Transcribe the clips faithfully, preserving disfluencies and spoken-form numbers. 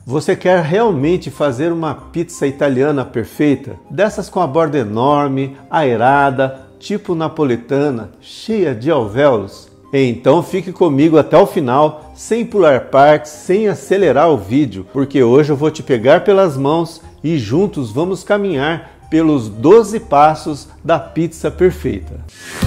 Você quer realmente fazer uma pizza italiana perfeita? Dessas com a borda enorme, aerada, tipo napolitana, cheia de alvéolos? Então fique comigo até o final, sem pular partes, sem acelerar o vídeo, porque hoje eu vou te pegar pelas mãos e juntos vamos caminhar pelos doze passos da pizza perfeita.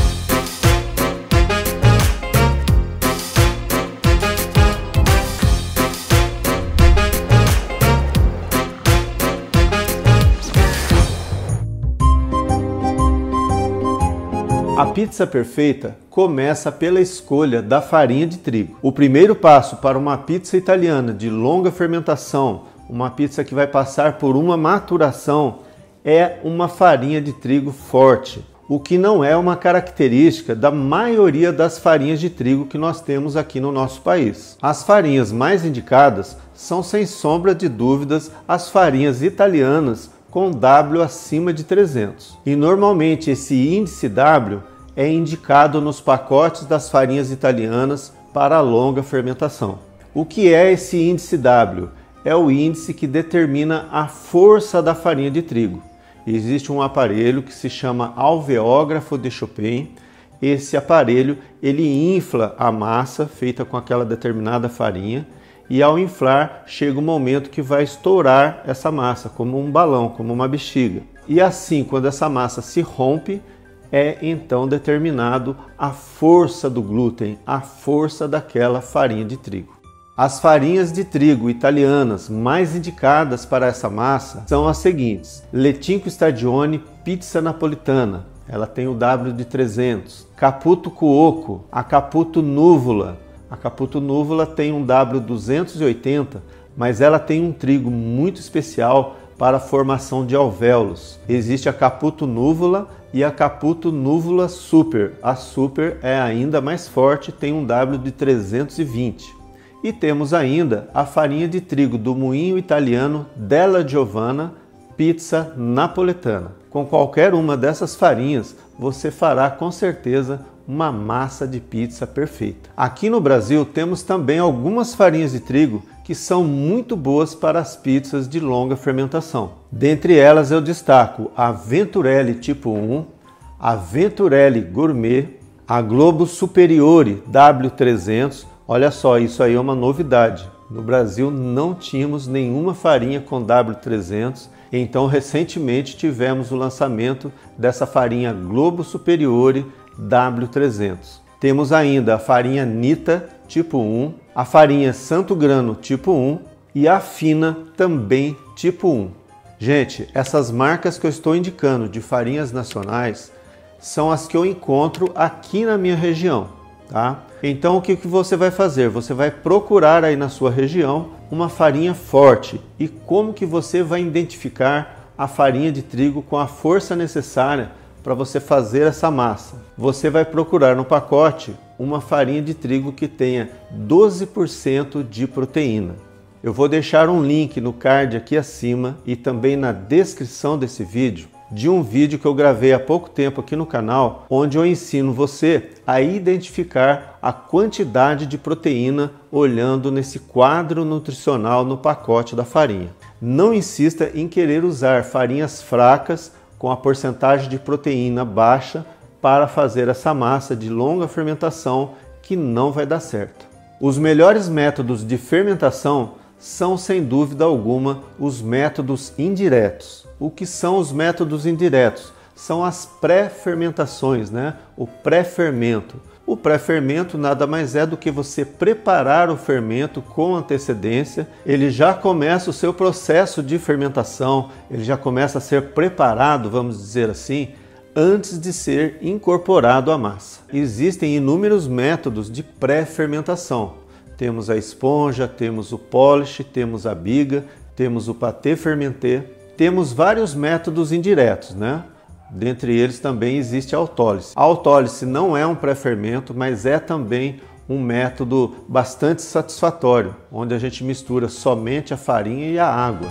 A pizza perfeita começa pela escolha da farinha de trigo. O primeiro passo para uma pizza italiana de longa fermentação, uma pizza que vai passar por uma maturação, é uma farinha de trigo forte, o que não é uma característica da maioria das farinhas de trigo que nós temos aqui no nosso país. As farinhas mais indicadas são, sem sombra de dúvidas, as farinhas italianas com W acima de trezentos. E normalmente esse índice W é indicado nos pacotes das farinhas italianas para longa fermentação. O que é esse índice W? É o índice que determina a força da farinha de trigo. Existe um aparelho que se chama alveógrafo de Chopin. Esse aparelho ele infla a massa feita com aquela determinada farinha, e ao inflar chega um momento que vai estourar essa massa como um balão, como uma bexiga. E assim, quando essa massa se rompe, é então determinado a força do glúten, a força daquela farinha de trigo. As farinhas de trigo italianas mais indicadas para essa massa são as seguintes: Letinco Stagioני Pizza Napolitana, ela tem o W de trezentos. Caputo Cuoco, a Caputo Nuvola. A Caputo Nuvola tem um W duzentos e oitenta, mas ela tem um trigo muito especial para a formação de alvéolos. Existe a Caputo Nuvola e a Caputo Nuvola Super. A Super é ainda mais forte, tem um W de trezentos e vinte. E temos ainda a farinha de trigo do moinho italiano Della Giovanna Pizza Napoletana. Com qualquer uma dessas farinhas, você fará com certeza uma massa de pizza perfeita. Aqui no Brasil temos também algumas farinhas de trigo que são muito boas para as pizzas de longa fermentação. Dentre elas eu destaco a Venturelli Tipo um, a Venturelli Gourmet, a Globo Superiore W trezentos. Olha só, isso aí é uma novidade. No Brasil não tínhamos nenhuma farinha com W trezentos, então recentemente tivemos o lançamento dessa farinha Globo Superiore W trezentos. Temos ainda a farinha Nita Tipo um, a farinha Santo Grano Tipo um e a Fina também Tipo um. Gente, essas marcas que eu estou indicando de farinhas nacionais são as que eu encontro aqui na minha região, tá? Então o que que você vai fazer? Você vai procurar aí na sua região uma farinha forte. E como que você vai identificar a farinha de trigo com a força necessária para você fazer essa massa? Você vai procurar no pacote uma farinha de trigo que tenha doze por cento de proteína. Eu vou deixar um link no card aqui acima e também na descrição desse vídeo de um vídeo que eu gravei há pouco tempo aqui no canal, onde eu ensino você a identificar a quantidade de proteína olhando nesse quadro nutricional no pacote da farinha. Não insista em querer usar farinhas fracas com a porcentagem de proteína baixa para fazer essa massa de longa fermentação, que não vai dar certo. Os melhores métodos de fermentação são, sem dúvida alguma, os métodos indiretos. O que são os métodos indiretos? São as pré-fermentações, né? O pré-fermento. O pré-fermento nada mais é do que você preparar o fermento com antecedência. Ele já começa o seu processo de fermentação, ele já começa a ser preparado, vamos dizer assim, antes de ser incorporado à massa. Existem inúmeros métodos de pré-fermentação. Temos a esponja, temos o polish, temos a biga, temos o pâté fermenté. Temos vários métodos indiretos, né? Dentre eles também existe a autólise. A autólise não é um pré-fermento, mas é também um método bastante satisfatório, onde a gente mistura somente a farinha e a água.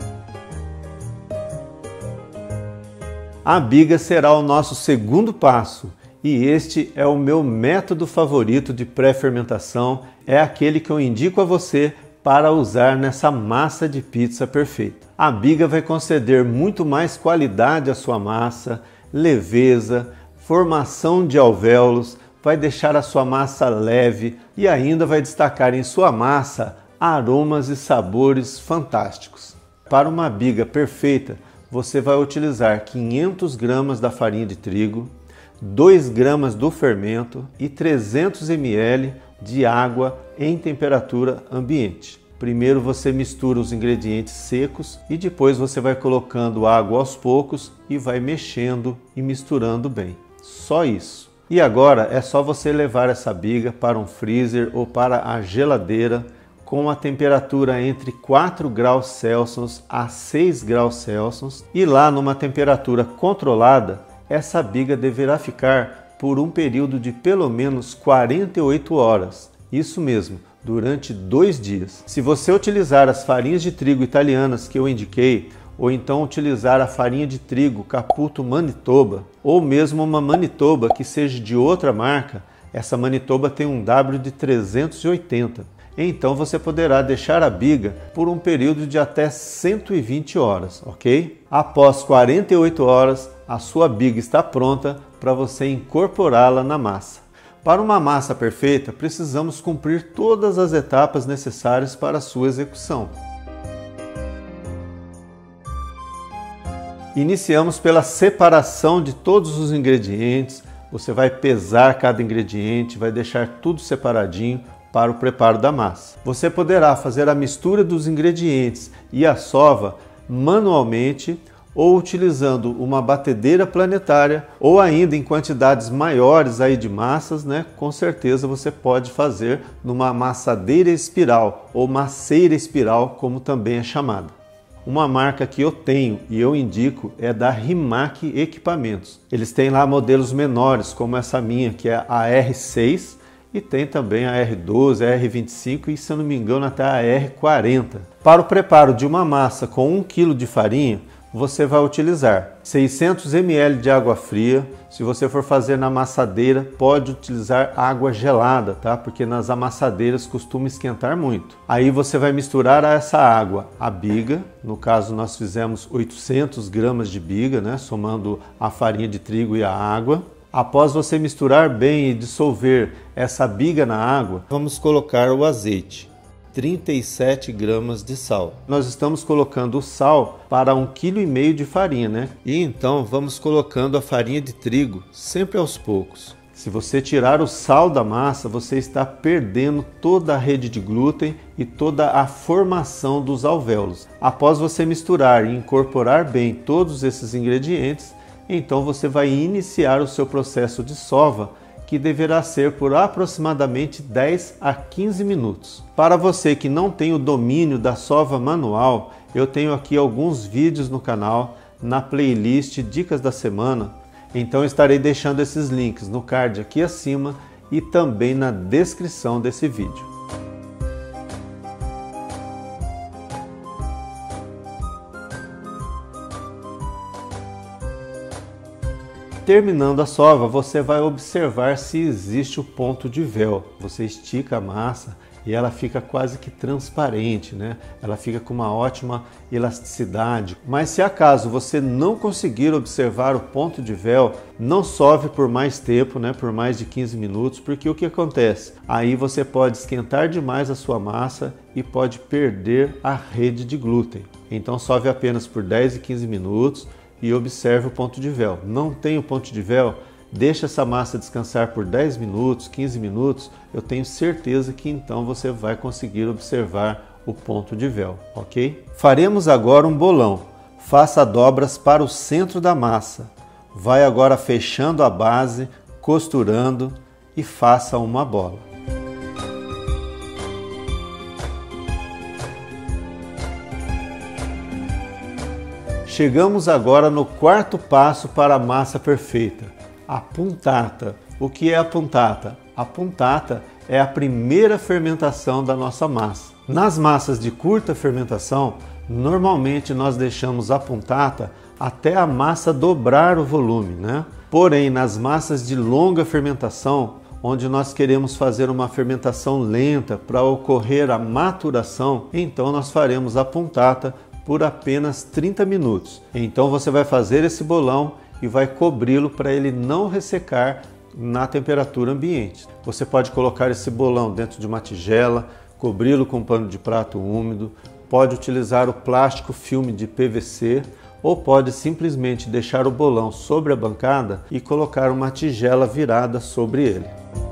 A biga será o nosso segundo passo e este é o meu método favorito de pré-fermentação, é aquele que eu indico a você para usar nessa massa de pizza perfeita. A biga vai conceder muito mais qualidade à sua massa, leveza, formação de alvéolos, vai deixar a sua massa leve e ainda vai destacar em sua massa aromas e sabores fantásticos. Para uma biga perfeita, você vai utilizar quinhentas gramas da farinha de trigo, dois gramas do fermento e trezentos mililitros de água em temperatura ambiente. Primeiro você mistura os ingredientes secos e depois você vai colocando água aos poucos e vai mexendo e misturando bem. Só isso. E agora é só você levar essa biga para um freezer ou para a geladeira com a temperatura entre quatro graus Celsius a seis graus Celsius e lá numa temperatura controlada, essa biga deverá ficar por um período de pelo menos quarenta e oito horas. Isso mesmo, durante dois dias. Se você utilizar as farinhas de trigo italianas que eu indiquei, ou então utilizar a farinha de trigo Caputo Manitoba, ou mesmo uma Manitoba que seja de outra marca, essa Manitoba tem um W de trezentos e oitenta. Então você poderá deixar a biga por um período de até cento e vinte horas, ok? Após quarenta e oito horas, a sua biga está pronta para você incorporá-la na massa. Para uma massa perfeita, precisamos cumprir todas as etapas necessárias para a sua execução. Iniciamos pela separação de todos os ingredientes. Você vai pesar cada ingrediente, vai deixar tudo separadinho para o preparo da massa. Você poderá fazer a mistura dos ingredientes e a sova manualmente ou utilizando uma batedeira planetária ou ainda em quantidades maiores aí de massas, né? Com certeza você pode fazer numa amassadeira espiral ou masseira espiral, como também é chamada. Uma marca que eu tenho e eu indico é da Rimac Equipamentos. Eles têm lá modelos menores, como essa minha, que é a R seis, e tem também a R doze, a R vinte e cinco e, se eu não me engano, até a R quarenta. Para o preparo de uma massa com um quilo de farinha, você vai utilizar seiscentos mililitros de água fria. Se você for fazer na amassadeira, pode utilizar água gelada, tá? Porque nas amassadeiras costuma esquentar muito. Aí você vai misturar a essa água a biga. No caso, nós fizemos oitocentas gramas de biga, né? Somando a farinha de trigo e a água. Após você misturar bem e dissolver essa biga na água, vamos colocar o azeite. trinta e sete gramas de sal. Nós estamos colocando o sal para um vírgula cinco quilo de farinha, né? E então vamos colocando a farinha de trigo sempre aos poucos. Se você tirar o sal da massa, você está perdendo toda a rede de glúten e toda a formação dos alvéolos. Após você misturar e incorporar bem todos esses ingredientes, então você vai iniciar o seu processo de sova, que deverá ser por aproximadamente dez a quinze minutos. Para você que não tem o domínio da sova manual, eu tenho aqui alguns vídeos no canal, na playlist Dicas da Semana, então estarei deixando esses links no card aqui acima e também na descrição desse vídeo. Terminando a sova, você vai observar se existe o ponto de véu. Você estica a massa e ela fica quase que transparente, né? Ela fica com uma ótima elasticidade. Mas se acaso você não conseguir observar o ponto de véu, não sove por mais tempo, né? Por mais de quinze minutos, porque o que acontece? Aí você pode esquentar demais a sua massa e pode perder a rede de glúten. Então sove apenas por dez e quinze minutos. E observe o ponto de véu. Não tem o ponto de véu? Deixa essa massa descansar por dez minutos, quinze minutos. Eu tenho certeza que então você vai conseguir observar o ponto de véu, ok? Faremos agora um bolão. Faça dobras para o centro da massa. Vai agora fechando a base, costurando e faça uma bola. Chegamos agora no quarto passo para a massa perfeita, a puntata. O que é a puntata? A puntata é a primeira fermentação da nossa massa. Nas massas de curta fermentação, normalmente nós deixamos a puntata até a massa dobrar o volume, né? Porém, nas massas de longa fermentação, onde nós queremos fazer uma fermentação lenta para ocorrer a maturação, então nós faremos a puntata por apenas trinta minutos. Então você vai fazer esse bolão e vai cobri-lo para ele não ressecar na temperatura ambiente. Você pode colocar esse bolão dentro de uma tigela, cobri-lo com um pano de prato úmido, pode utilizar o plástico filme de P V C ou pode simplesmente deixar o bolão sobre a bancada e colocar uma tigela virada sobre ele.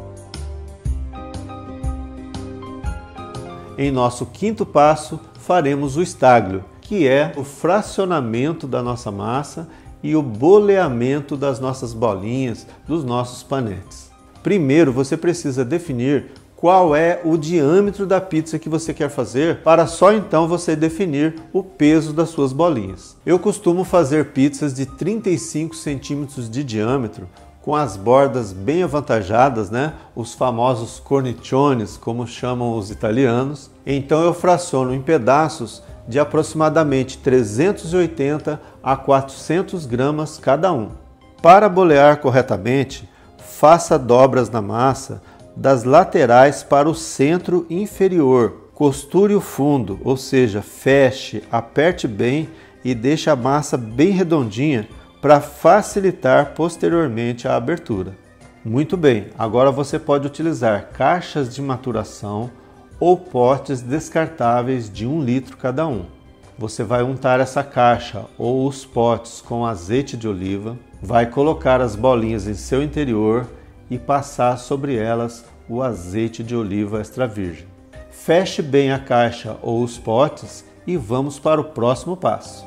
Em nosso quinto passo, faremos o staglio, que é o fracionamento da nossa massa e o boleamento das nossas bolinhas, dos nossos panetes. Primeiro, você precisa definir qual é o diâmetro da pizza que você quer fazer, para só então você definir o peso das suas bolinhas. Eu costumo fazer pizzas de trinta e cinco centímetros de diâmetro, com as bordas bem avantajadas, né? Os famosos corniciones, como chamam os italianos. Então eu fraciono em pedaços de aproximadamente trezentos e oitenta a quatrocentos gramas cada um. Para bolear corretamente, faça dobras na massa das laterais para o centro inferior. Costure o fundo, ou seja, feche, aperte bem e deixe a massa bem redondinha para facilitar posteriormente a abertura. Muito bem, agora você pode utilizar caixas de maturação ou potes descartáveis de um litro cada um. Você vai untar essa caixa ou os potes com azeite de oliva, vai colocar as bolinhas em seu interior e passar sobre elas o azeite de oliva extra virgem. Feche bem a caixa ou os potes e vamos para o próximo passo.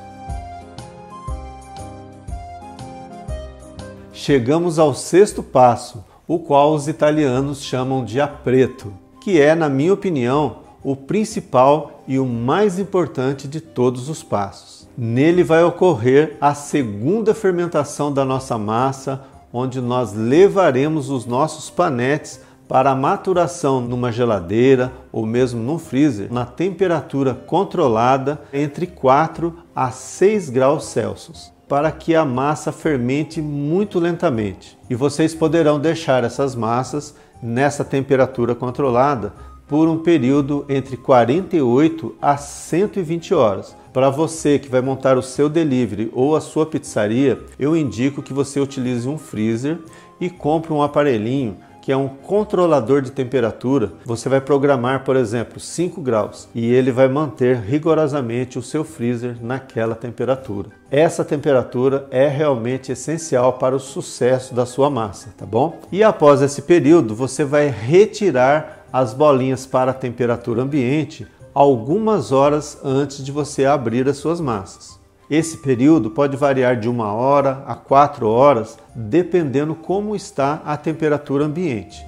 Chegamos ao sexto passo, o qual os italianos chamam de appreto, que é, na minha opinião, o principal e o mais importante de todos os passos. Nele vai ocorrer a segunda fermentação da nossa massa, onde nós levaremos os nossos panetes para a maturação numa geladeira ou mesmo num freezer, na temperatura controlada entre quatro a seis graus Celsius, para que a massa fermente muito lentamente. E vocês poderão deixar essas massas nessa temperatura controlada por um período entre quarenta e oito a cento e vinte horas. Para você que vai montar o seu delivery ou a sua pizzaria, eu indico que você utilize um freezer e compre um aparelhinho que é um controlador de temperatura. Você vai programar, por exemplo, cinco graus e ele vai manter rigorosamente o seu freezer naquela temperatura. Essa temperatura é realmente essencial para o sucesso da sua massa, tá bom? E após esse período, você vai retirar as bolinhas para a temperatura ambiente algumas horas antes de você abrir as suas massas. Esse período pode variar de uma hora a quatro horas, dependendo como está a temperatura ambiente.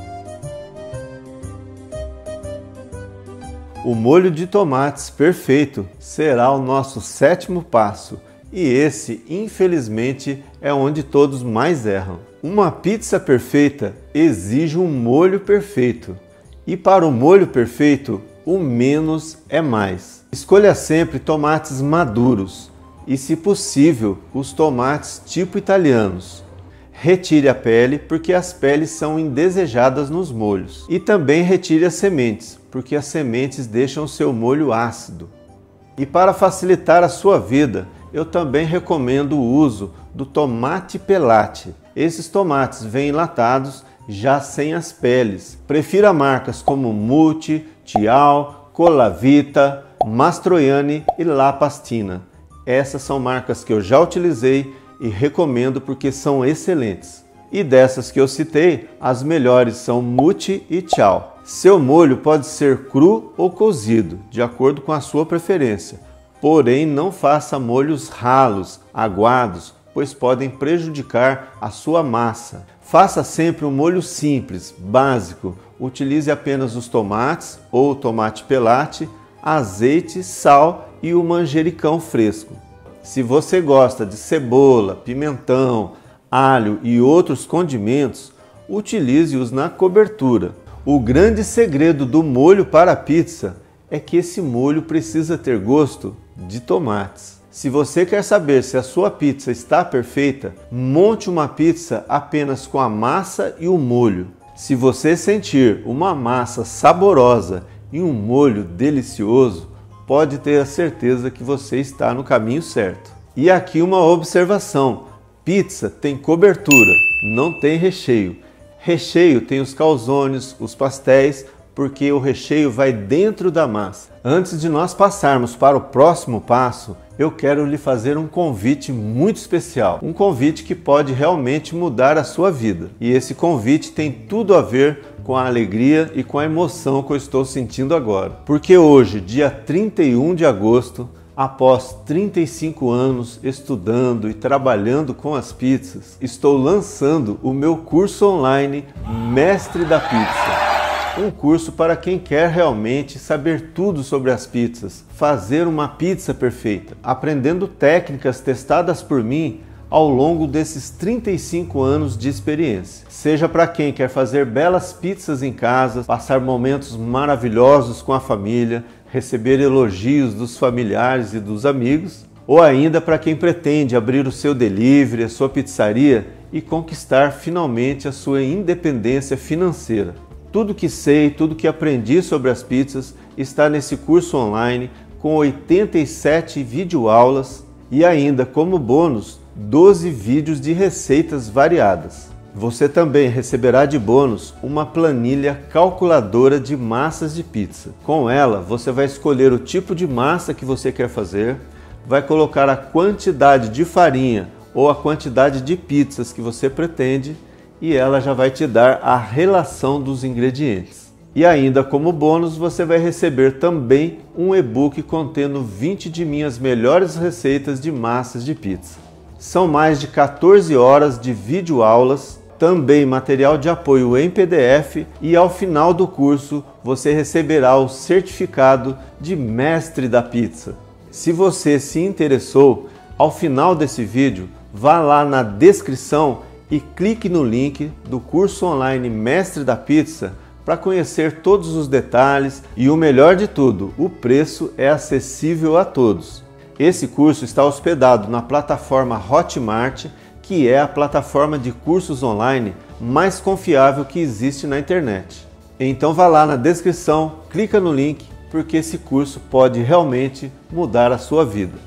O molho de tomates perfeito será o nosso sétimo passo, e esse, infelizmente, é onde todos mais erram. Uma pizza perfeita exige um molho perfeito, e para o molho perfeito, o menos é mais. Escolha sempre tomates maduros e, se possível, os tomates tipo italianos. Retire a pele, porque as peles são indesejadas nos molhos. E também retire as sementes, porque as sementes deixam o seu molho ácido. E para facilitar a sua vida, eu também recomendo o uso do tomate pelate. Esses tomates vêm enlatados, já sem as peles. Prefira marcas como Mutti, Tial, Colavita, Mastroianni e La Pastina. Essas são marcas que eu já utilizei e recomendo porque são excelentes. E dessas que eu citei, as melhores são Mutti e Tial. Seu molho pode ser cru ou cozido, de acordo com a sua preferência. Porém, não faça molhos ralos, aguados, pois podem prejudicar a sua massa. Faça sempre um molho simples, básico. Utilize apenas os tomates ou tomate pelate, azeite, sal e o manjericão fresco. Se você gosta de cebola, pimentão, alho e outros condimentos, utilize-os na cobertura. O grande segredo do molho para a pizza é que esse molho precisa ter gosto de tomates. Se você quer saber se a sua pizza está perfeita, monte uma pizza apenas com a massa e o molho. Se você sentir uma massa saborosa e um molho delicioso, pode ter a certeza que você está no caminho certo. E aqui uma observação: pizza tem cobertura, não tem recheio. Recheio tem os calzones, os pastéis, porque o recheio vai dentro da massa. Antes de nós passarmos para o próximo passo, eu quero lhe fazer um convite muito especial. Um convite que pode realmente mudar a sua vida. E esse convite tem tudo a ver com a alegria e com a emoção que eu estou sentindo agora. Porque hoje, dia trinta e um de agosto, após trinta e cinco anos estudando e trabalhando com as pizzas, estou lançando o meu curso online Mestre da Pizza. Um curso para quem quer realmente saber tudo sobre as pizzas, fazer uma pizza perfeita, aprendendo técnicas testadas por mim ao longo desses trinta e cinco anos de experiência. Seja para quem quer fazer belas pizzas em casa, passar momentos maravilhosos com a família, receber elogios dos familiares e dos amigos, ou ainda para quem pretende abrir o seu delivery, a sua pizzaria e conquistar finalmente a sua independência financeira. Tudo que sei, tudo que aprendi sobre as pizzas está nesse curso online com oitenta e sete videoaulas e ainda como bônus doze vídeos de receitas variadas. Você também receberá de bônus uma planilha calculadora de massas de pizza. Com ela você vai escolher o tipo de massa que você quer fazer, vai colocar a quantidade de farinha ou a quantidade de pizzas que você pretende e ela já vai te dar a relação dos ingredientes. E ainda como bônus você vai receber também um e-book contendo vinte de minhas melhores receitas de massas de pizza. São mais de quatorze horas de videoaulas, também material de apoio em P D F e ao final do curso você receberá o certificado de Mestre da Pizza. Se você se interessou, ao final desse vídeo, vá lá na descrição e clique no link do curso online Mestre da Pizza para conhecer todos os detalhes e o melhor de tudo, o preço é acessível a todos. Esse curso está hospedado na plataforma Hotmart, que é a plataforma de cursos online mais confiável que existe na internet. Então vá lá na descrição, clica no link, porque esse curso pode realmente mudar a sua vida.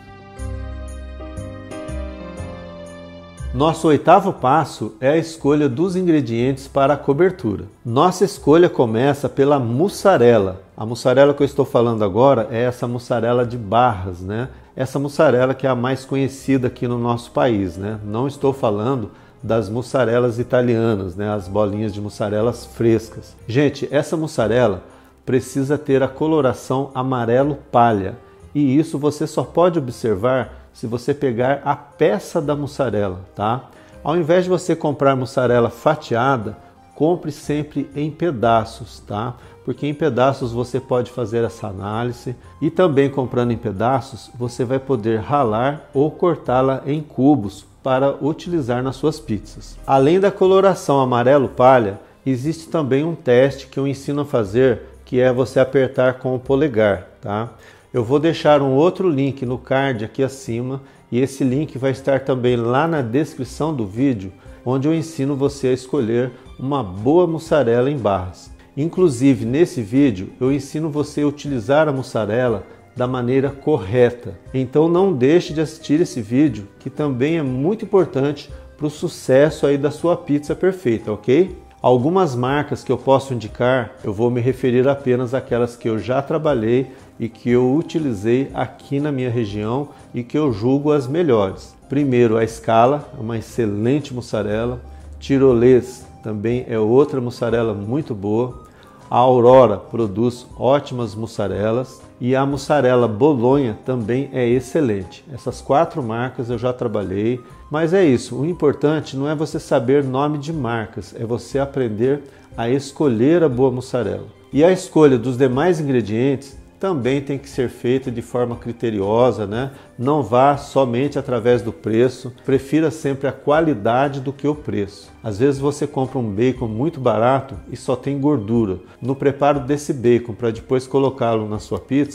Nosso oitavo passo é a escolha dos ingredientes para a cobertura. Nossa escolha começa pela mussarela. A mussarela que eu estou falando agora é essa mussarela de barras, né? Essa mussarela que é a mais conhecida aqui no nosso país, né? Não estou falando das mussarelas italianas, né? As bolinhas de mussarelas frescas. Gente, essa mussarela precisa ter a coloração amarelo palha. E isso você só pode observar se você pegar a peça da mussarela, tá? Ao invés de você comprar mussarela fatiada, compre sempre em pedaços, tá? Porque em pedaços você pode fazer essa análise e também comprando em pedaços você vai poder ralar ou cortá-la em cubos para utilizar nas suas pizzas. Além da coloração amarelo palha, existe também um teste que eu ensino a fazer, que é você apertar com o polegar, tá? Eu vou deixar um outro link no card aqui acima e esse link vai estar também lá na descrição do vídeo, onde eu ensino você a escolher uma boa mussarela em barras. Inclusive nesse vídeo eu ensino você a utilizar a mussarela da maneira correta. Então não deixe de assistir esse vídeo, que também é muito importante para o sucesso aí da sua pizza perfeita, ok? Algumas marcas que eu posso indicar, eu vou me referir apenas àquelas que eu já trabalhei e que eu utilizei aqui na minha região e que eu julgo as melhores. Primeiro, a Scala, uma excelente mussarela. Tirolês também é outra mussarela muito boa. A Aurora produz ótimas mussarelas e a mussarela Bolonha também é excelente. Essas quatro marcas eu já trabalhei, mas é isso, o importante não é você saber nome de marcas, é você aprender a escolher a boa mussarela. E a escolha dos demais ingredientes também tem que ser feita de forma criteriosa, né? Não vá somente através do preço, prefira sempre a qualidade do que o preço. Às vezes você compra um bacon muito barato e só tem gordura. No preparo desse bacon, para depois colocá-lo na sua pizza,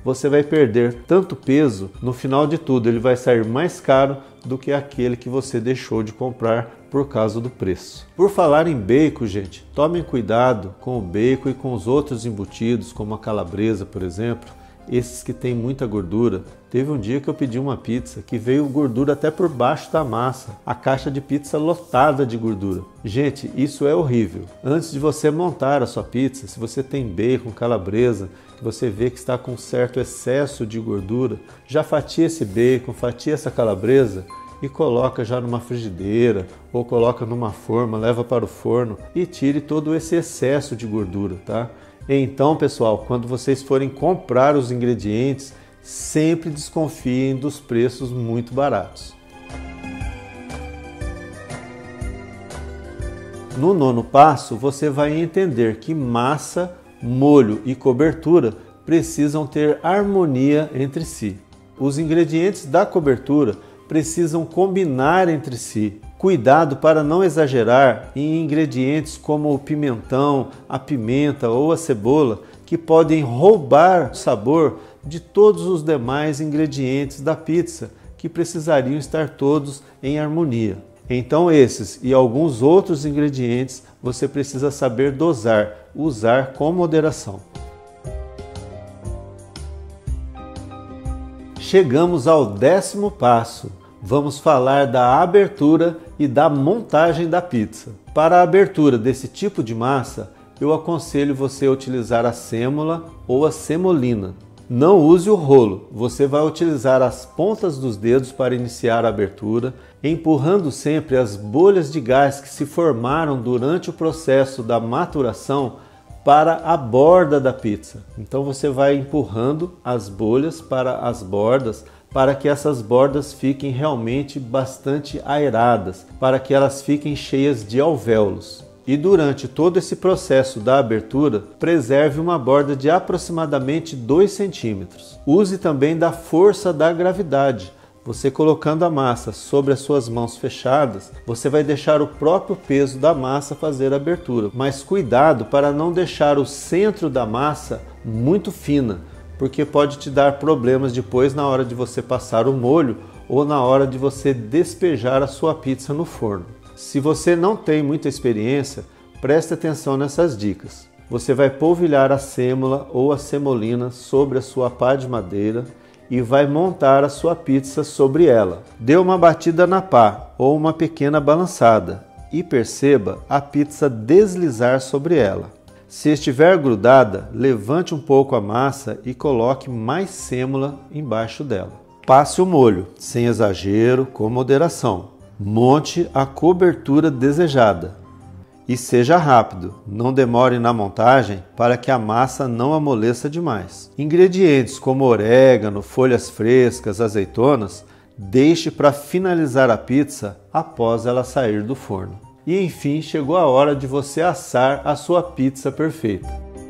você vai perder tanto peso, no final de tudo ele vai sair mais caro do que aquele que você deixou de comprar por causa do preço. Por falar em bacon, gente, tomem cuidado com o bacon e com os outros embutidos, como a calabresa, por exemplo, esses que têm muita gordura. Teve um dia que eu pedi uma pizza que veio gordura até por baixo da massa, a caixa de pizza lotada de gordura. Gente, isso é horrível. Antes de você montar a sua pizza, se você tem bacon, calabresa, que você vê que está com certo excesso de gordura, já fatia esse bacon, fatia essa calabresa e coloca já numa frigideira ou coloca numa forma, leva para o forno e tire todo esse excesso de gordura, tá? Então, pessoal, quando vocês forem comprar os ingredientes, sempre desconfiem dos preços muito baratos. No nono passo, você vai entender que massa, molho e cobertura precisam ter harmonia entre si. Os ingredientes da cobertura precisam combinar entre si. Cuidado para não exagerar em ingredientes como o pimentão, a pimenta ou a cebola, que podem roubar o sabor de todos os demais ingredientes da pizza, que precisariam estar todos em harmonia. Então esses e alguns outros ingredientes você precisa saber dosar, usar com moderação. Chegamos ao décimo passo. Vamos falar da abertura e da montagem da pizza. Para a abertura desse tipo de massa, eu aconselho você a utilizar a sêmola ou a semolina. Não use o rolo, você vai utilizar as pontas dos dedos para iniciar a abertura, empurrando sempre as bolhas de gás que se formaram durante o processo da maturação para a borda da pizza. Então você vai empurrando as bolhas para as bordas, para que essas bordas fiquem realmente bastante aeradas, para que elas fiquem cheias de alvéolos. E durante todo esse processo da abertura, preserve uma borda de aproximadamente dois centímetros. Use também da força da gravidade. Você colocando a massa sobre as suas mãos fechadas, você vai deixar o próprio peso da massa fazer a abertura. Mas cuidado para não deixar o centro da massa muito fina, porque pode te dar problemas depois na hora de você passar o molho ou na hora de você despejar a sua pizza no forno. Se você não tem muita experiência, preste atenção nessas dicas. Você vai polvilhar a sêmola ou a semolina sobre a sua pá de madeira e vai montar a sua pizza sobre ela. Dê uma batida na pá ou uma pequena balançada e perceba a pizza deslizar sobre ela. Se estiver grudada, levante um pouco a massa e coloque mais sêmola embaixo dela. Passe o molho, sem exagero, com moderação. Monte a cobertura desejada. E seja rápido, não demore na montagem para que a massa não amoleça demais. Ingredientes como orégano, folhas frescas, azeitonas, deixe para finalizar a pizza após ela sair do forno. E enfim, chegou a hora de você assar a sua pizza perfeita.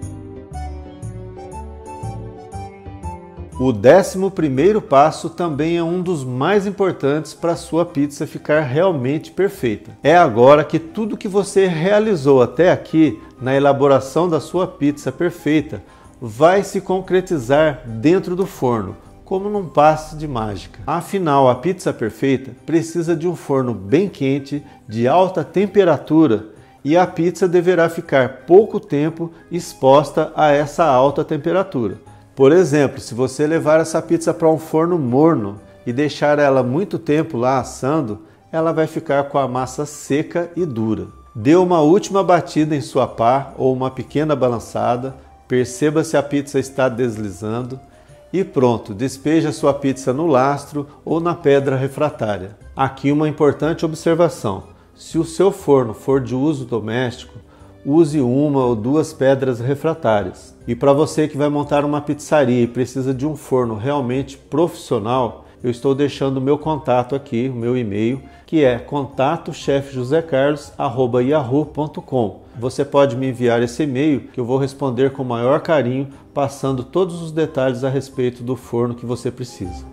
O décimo primeiro passo também é um dos mais importantes para a sua pizza ficar realmente perfeita. É agora que tudo que você realizou até aqui na elaboração da sua pizza perfeita vai se concretizar dentro do forno, como num passe de mágica. Afinal, a pizza perfeita precisa de um forno bem quente, de alta temperatura, e a pizza deverá ficar pouco tempo exposta a essa alta temperatura. Por exemplo, se você levar essa pizza para um forno morno e deixar ela muito tempo lá assando, ela vai ficar com a massa seca e dura. Dê uma última batida em sua pá ou uma pequena balançada, perceba se a pizza está deslizando e pronto, despeje a sua pizza no lastro ou na pedra refratária. Aqui uma importante observação: se o seu forno for de uso doméstico, use uma ou duas pedras refratárias. E para você que vai montar uma pizzaria e precisa de um forno realmente profissional, eu estou deixando o meu contato aqui, o meu e-mail, que é contato chefe josé carlos arroba yahoo ponto com. Você pode me enviar esse e-mail que eu vou responder com o maior carinho, passando todos os detalhes a respeito do forno que você precisa.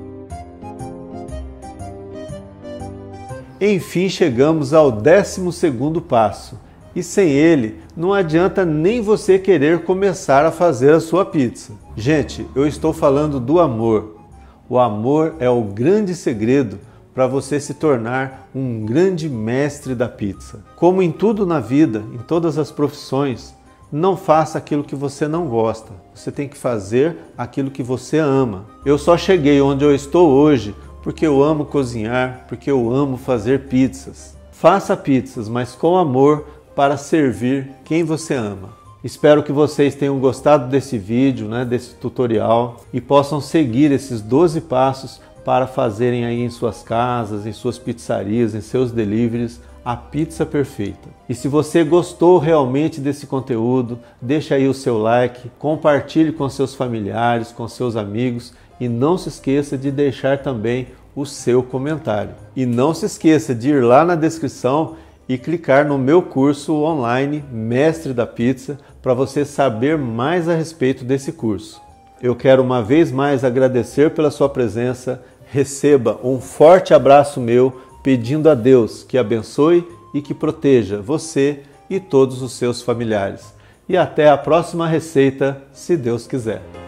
Enfim, chegamos ao décimo segundo passo. E sem ele, não adianta nem você querer começar a fazer a sua pizza. Gente, eu estou falando do amor. O amor é o grande segredo para você se tornar um grande mestre da pizza. Como em tudo na vida, em todas as profissões, não faça aquilo que você não gosta. Você tem que fazer aquilo que você ama. Eu só cheguei onde eu estou hoje porque eu amo cozinhar, porque eu amo fazer pizzas. Faça pizzas, mas com amor, para servir quem você ama. Espero que vocês tenham gostado desse vídeo, né, desse tutorial, e possam seguir esses doze passos para fazerem aí em suas casas, em suas pizzarias, em seus deliveries, a pizza perfeita. E se você gostou realmente desse conteúdo, deixa aí o seu like, compartilhe com seus familiares, com seus amigos e não se esqueça de deixar também o seu comentário. E não se esqueça de ir lá na descrição e clicar no meu curso online Mestre da Pizza para você saber mais a respeito desse curso. Eu quero uma vez mais agradecer pela sua presença. Receba um forte abraço meu, pedindo a Deus que abençoe e que proteja você e todos os seus familiares. E até a próxima receita, se Deus quiser.